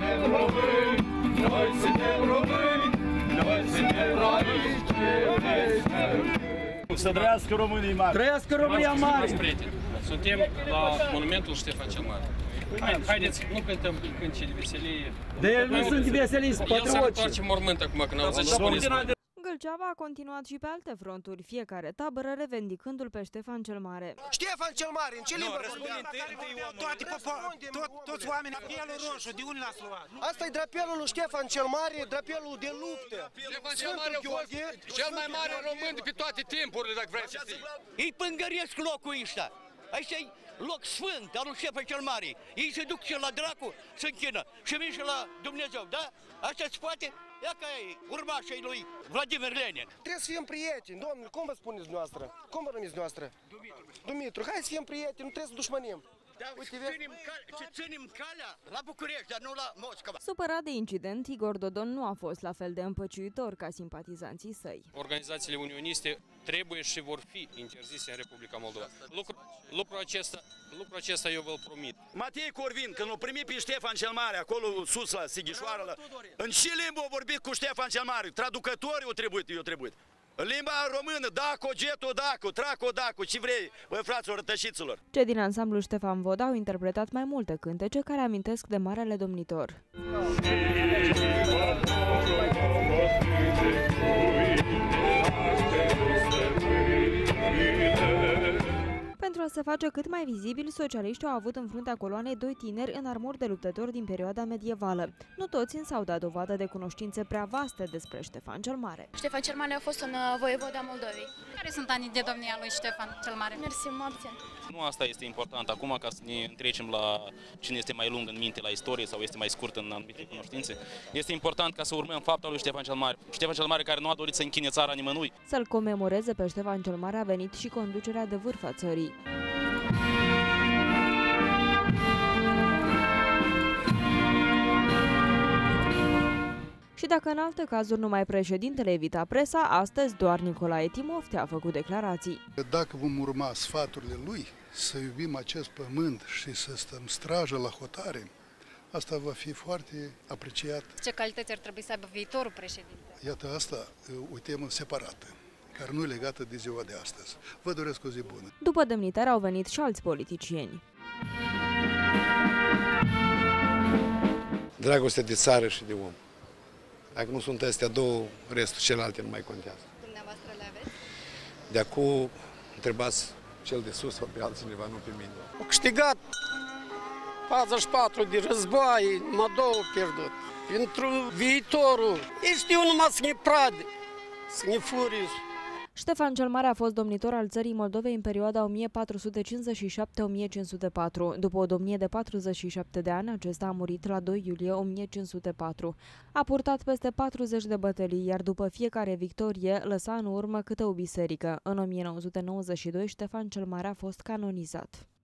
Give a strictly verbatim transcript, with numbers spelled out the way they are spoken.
suntem români, noi suntem români, noi suntem aici, Să trăiască România mare! Trăiască România mare! Suntem la monumentul Ștefan cel Mare. Haideți, nu cântăm cântece de veselie. De el nu sunt veselii, sunt El s-a patrioți. întoarce mormânt acum când auzi japoneză. Gâlceava a continuat și pe alte fronturi, fiecare tabără revendicându-l pe Ștefan cel Mare. Ștefan cel Mare, în ce limbă vorbea? Toți oamenii, drapelul roșu, de unde l-ați luat? Asta e drapelul lui Ștefan cel Mare, drapelul de luptă. Ștefan cel Mare a fost cel mai mare român de pe toate timpurile, dacă vrei să știi. Ei pângăresc locul ăsta. Aici e loc sfânt al lui Ștefan cel Mare. Ei se duc și la dracu, se închină și vin și la Dumnezeu, da? Așa se poate? Ia că e urmașii lui Vladimir Lenin. Trebuie să fim prieteni, domnule, cum vă spuneți dumneavoastră? Cum vă numiți dumneavoastră? Dumitru. Dumitru, hai să fim prieteni, nu trebuie să dușmănim. Da, uite, ținem, cal ținem calea la București, dar nu la Moscova. Supărat de incident, Igor Dodon nu a fost la fel de împăciuitor ca simpatizanții săi. Organizațiile unioniste trebuie și vor fi interzise în Republica Moldova. Lucru, lucrul, acesta, lucrul acesta eu vă-l promit. Matei Corvin, când l-a primit pe Ștefan cel Mare, acolo sus la Sighișoară, la... în ce limbă a vorbit cu Ștefan cel Mare? Traducătorii au trebuit, eu trebuit. În limba română, daco, geto, daco, traco, daco, ce vrei, băi fraților, rătășiților. Cei din ansamblul Ștefan Vodă au interpretat mai multe cântece care amintesc de Marele Domnitor. Pentru a se face cât mai vizibil, socialiștii au avut în fruntea coloanei doi tineri în armuri de luptători din perioada medievală. Nu toți însă au dat dovadă de cunoștințe prea vaste despre Ștefan cel Mare. Ștefan cel Mare a fost un voievod al Moldovei. Care sunt anii de domnia lui Ștefan cel Mare? Mersi, mulți ani. Nu asta este important acum, ca să ne întrecem la cine este mai lung în minte la istorie sau este mai scurt în anumite cunoștințe. Este important ca să urmăm fapta lui Ștefan cel Mare. Ștefan cel Mare care nu a dorit să închine țara nimănui. Să-l comemoreze pe Ștefan cel Mare a venit și conducerea de vârf a țării. Și dacă în alte cazuri numai președintele evita presa, astăzi doar Nicolae Timofte a făcut declarații. Dacă vom urma sfaturile lui, să iubim acest pământ și să stăm strajă la hotare, asta va fi foarte apreciat. Ce calități ar trebui să aibă viitorul președinte? Iată, asta o temă separată, care nu e legată de ziua de astăzi. Vă doresc o zi bună. După demnitare au venit și alți politicieni. Dragoste de țară și de om. Dacă nu sunt astea două, restul celelalte nu mai contează. Dumneavoastră le aveți? De acum întrebați cel de sus sau pe altcineva, nu pe mine. Au câștigat patruzeci și patru de războaie, numai două pierdut. Pentru viitorul, ei știu numai să ne prade, să ne furi. Ștefan cel Mare a fost domnitor al țării Moldovei în perioada o mie patru sute cincizeci și șapte - o mie cinci sute patru. După o domnie de patruzeci și șapte de ani, acesta a murit la doi iulie o mie cinci sute patru. A purtat peste patruzeci de bătălii, iar după fiecare victorie lăsa în urmă câte o biserică. În o mie nouă sute nouăzeci și doi, Ștefan cel Mare a fost canonizat.